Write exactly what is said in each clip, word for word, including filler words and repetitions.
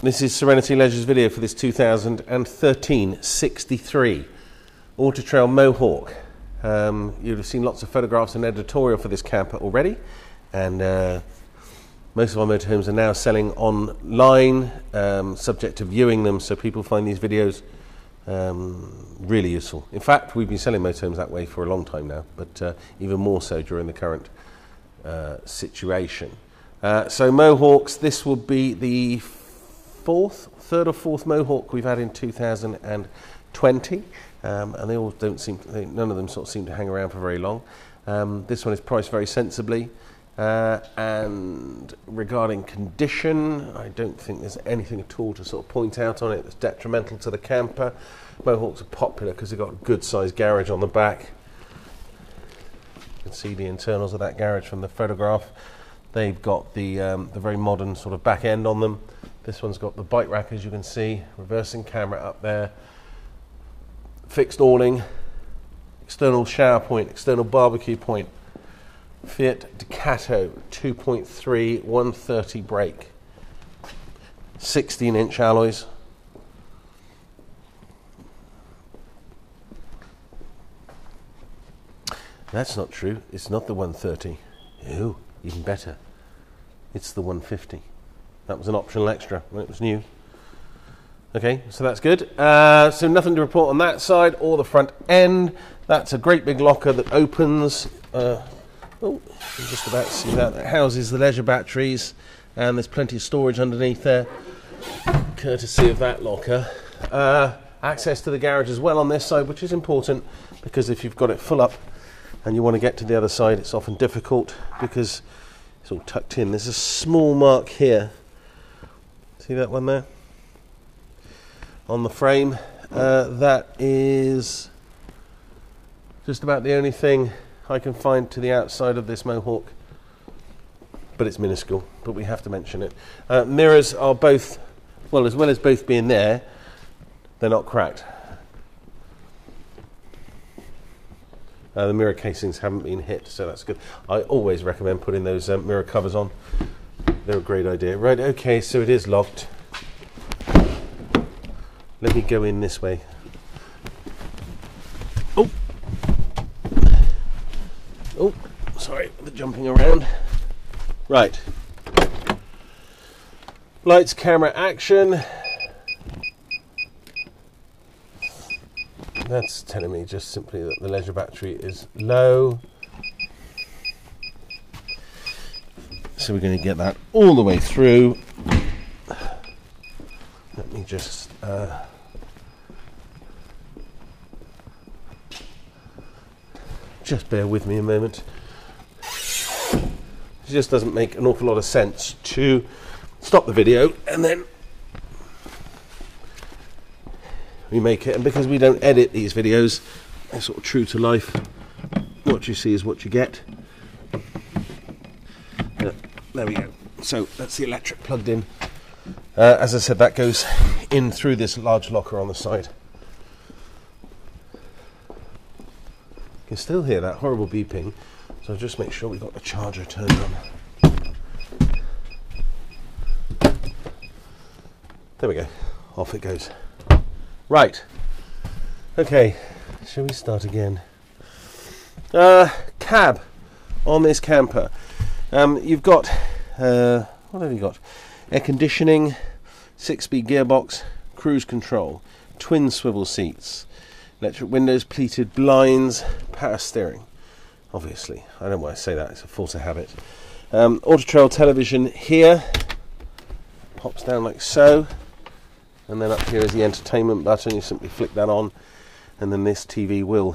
This is Serenity Leisure's video for this two thousand thirteen sixty-three Autotrail Mohawk. Um, you'd have seen lots of photographs and editorial for this camper already, and uh, most of our motorhomes are now selling online, um, subject to viewing them, so people find these videos um, really useful. In fact, we've been selling motorhomes that way for a long time now, but uh, even more so during the current uh, situation. Uh, so Mohawks, this will be the fourth, third or fourth Mohawk we've had in two thousand twenty, um, and they all don't seem, to, they, none of them sort of seem to hang around for very long. Um, this one is priced very sensibly, uh, and regarding condition, I don't think there's anything at all to sort of point out on it that's detrimental to the camper. Mohawks are popular because they've got a good sized garage on the back. You can see the internals of that garage from the photograph. They've got the, um, the very modern sort of back end on them. This one's got the bike rack, as you can see, reversing camera up there, fixed awning, external shower point, external barbecue point, Fiat Ducato two point three one thirty brake, sixteen inch alloys. That's not true, it's not the one thirty. Ooh, even better, it's the one fifty. That was an optional extra when it was new. Okay, so that's good. Uh, so nothing to report on that side or the front end. That's a great big locker that opens. Uh, oh, you can just about see that. That houses the leisure batteries, and there's plenty of storage underneath there, courtesy of that locker. Uh, access to the garage as well on this side, which is important because if you've got it full up and you want to get to the other side, it's often difficult because it's all tucked in. There's a small mark here. See that one there? On the frame. Uh, that is just about the only thing I can find to the outside of this Mohawk. But it's minuscule, but we have to mention it. Uh, mirrors are both, well, as well as both being there, they're not cracked. Uh, the mirror casings haven't been hit, so that's good. I always recommend putting those um, mirror covers on. They're a great idea. Right, okay, so it is locked. Let me go in this way. Oh! Oh, sorry, the jumping around. Right. Lights, camera, action. That's telling me just simply that the leisure battery is low. So we're going to get that all the way through. Let me just uh, just bear with me a moment. It just doesn't make an awful lot of sense to stop the video and then remake it. And because we don't edit these videos, they're sort of true to life. What you see is what you get. There we go. So that's the electric plugged in. Uh, as I said, that goes in through this large locker on the side. You can still hear that horrible beeping, so just make sure we've got the charger turned on. There we go. Off it goes. Right. Okay. Shall we start again? Uh, cab on this camper. Um, you've got, uh, what have you got? Air conditioning, six-speed gearbox, cruise control, twin swivel seats, electric windows, pleated blinds, power steering. Obviously, I don't want to say that, it's a force of habit. Um, Autotrail television here, pops down like so, and then up here is the entertainment button. You simply flick that on, and then this T V will.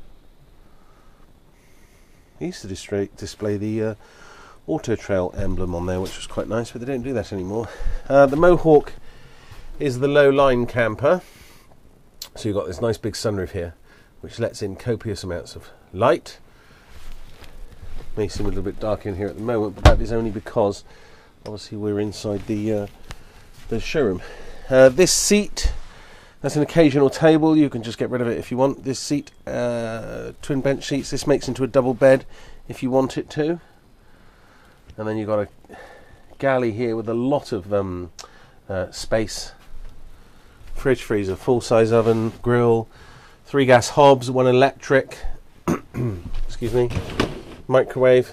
I used to display, display the uh, Autotrail emblem on there, which was quite nice, but they don't do that anymore. Uh, the Mohawk is the low line camper, so you've got this nice big sunroof here, which lets in copious amounts of light. May seem a little bit dark in here at the moment, but that is only because obviously we're inside the uh, the showroom. Uh, this seat, that's an occasional table. You can just get rid of it if you want. This seat, uh, twin bench seats. This makes into a double bed if you want it to. And then you've got a galley here with a lot of um, uh, space. Fridge, freezer, full-size oven, grill, three gas hobs, one electric. Excuse me. Microwave.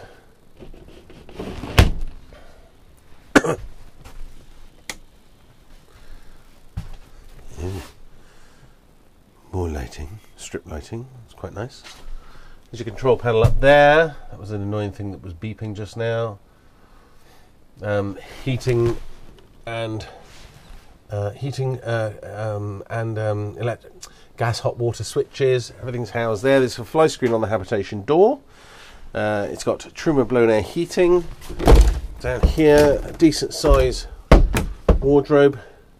More lighting, strip lighting. It's quite nice. There's your control panel up there. That was an annoying thing that was beeping just now. Um, heating and uh, heating uh, um, and um, electric, gas, hot water switches. Everything's housed there. There's a fly screen on the habitation door. Uh, it's got Truma blown air heating. Down here, a decent size wardrobe.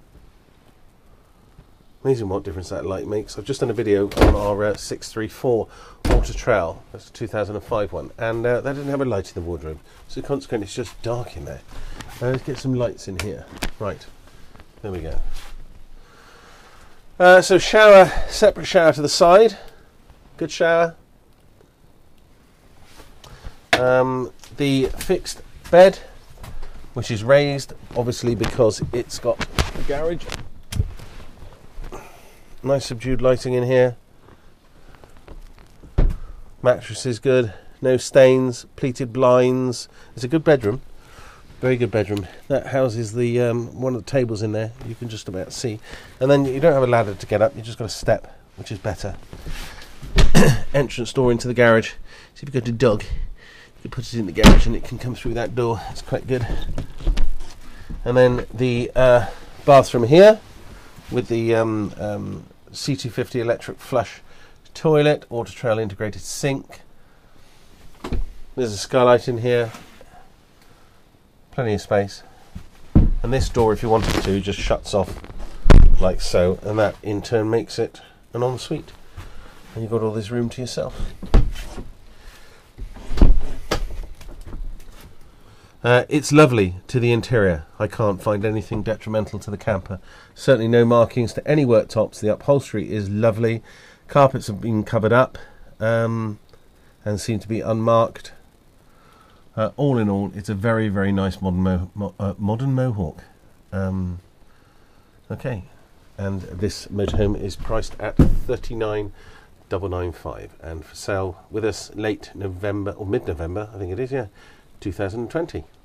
Amazing what difference that light makes. I've just done a video on our uh, six three four Autotrail. That's a two thousand five one, and uh, that didn't have a light in the wardrobe, so consequently it's just dark in there. Uh, let's get some lights in here. Right, there we go. Uh, so shower, separate shower to the side. Good shower. Um, the fixed bed, which is raised, obviously because it's got a garage. Nice subdued lighting in here. Mattress is good. No stains. Pleated blinds. It's a good bedroom. Very good bedroom. That houses the um, one of the tables in there. You can just about see. And then you don't have a ladder to get up. You just got a step, which is better. Entrance door into the garage. So if you go to Doug, you can put it in the garage and it can come through that door. It's quite good. And then the uh, bathroom here with the um, um, C two fifty electric flush toilet, Autotrail integrated sink. There's a skylight in here, plenty of space, and this door, if you wanted to, just shuts off like so, and that in turn makes it an ensuite, and you've got all this room to yourself. Uh, it's lovely to the interior. I can't find anything detrimental to the camper. Certainly no markings to any worktops. The upholstery is lovely. Carpets have been covered up um, and seem to be unmarked. Uh, all in all, it's a very, very nice modern mo mo uh, modern Mohawk. Um, okay, and this motorhome is priced at thirty-nine nine nine five, and for sale with us late November or mid-November, I think it is, yeah, two thousand twenty.